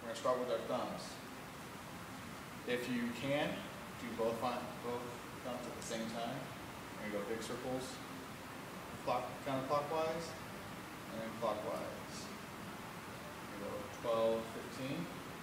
We're going to start with our thumbs. If you can, do both thumbs at the same time. We're going to go big circles, counterclockwise, and then clockwise. We're going to go 12, 15.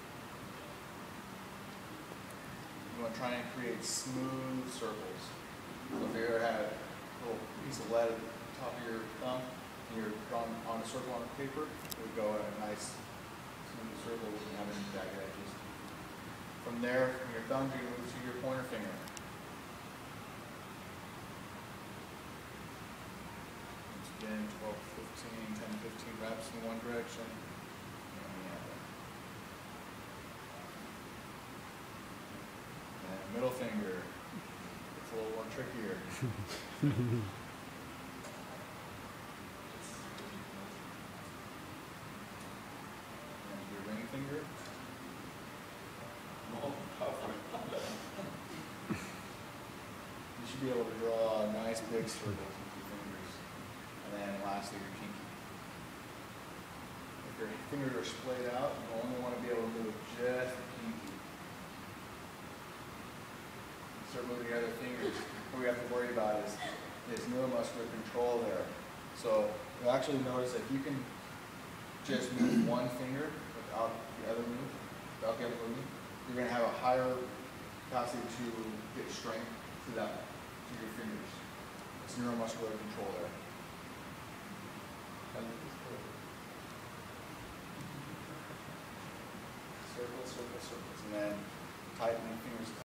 You want to try and create smooth circles. So if you ever had a little piece of lead at the top of your thumb and you're drawing on a circle on paper, it would go in a nice smooth circle without having any jagged edges. From there, from your thumb, you're going to move to your pointer finger. Once again, 12, 15, 10, 15 wraps in one direction. Middle finger. It's a little more trickier. And your ring finger. You should be able to draw a nice big circles with your fingers. And then lastly, your pinky. If your fingers are splayed out, you only want to be able to move just the pinky. Start moving your other fingers. What we have to worry about is neuromuscular control there. So you'll actually notice that if you can just move one finger without the other move, without the other movement, you're going to have a higher capacity to get strength to your fingers. It's neuromuscular control there. Circles, circles, circles, and then tighten the fingers.